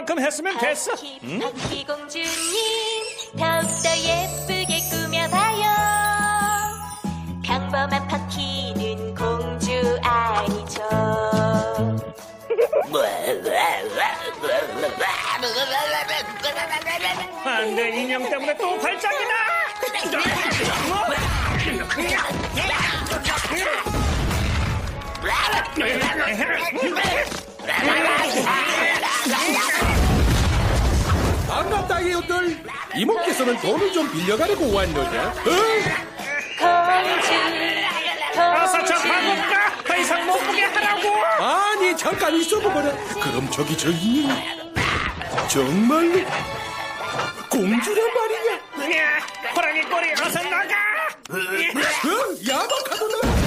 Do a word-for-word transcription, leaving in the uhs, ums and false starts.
만큼 했으면 됐어. 응? 파키공주님 더욱더 예쁘게 꾸며봐요. 평범한 파키는 공주 아니죠. 안돼, 인형 때문에 또 발작이다. 반갑다, 이웃들. 이모께서는 돈을 좀 빌려가려고 왔느냐? 어? 공주 어서 저 가볼까? 더 이상 못 보게 하라고. 아니, 잠깐 있어보거라. 그럼 저기 저 인형 정말로 공주란 말이냐? 호랑이 꼬리, 어서 나가. 어? 야박하구나.